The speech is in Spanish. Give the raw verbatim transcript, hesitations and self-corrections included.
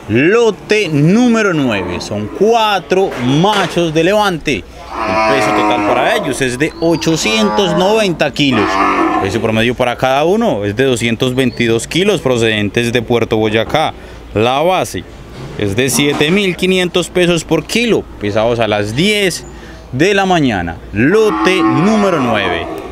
Lote número nueve. Son cuatro machos de levante. El peso total para ellos es de ochocientos noventa kilos. El peso promedio para cada uno es de doscientos veintidós kilos procedentes de Puerto Boyacá. La base es de siete mil quinientos pesos por kilo, pesados a las diez de la mañana. Lote número nueve.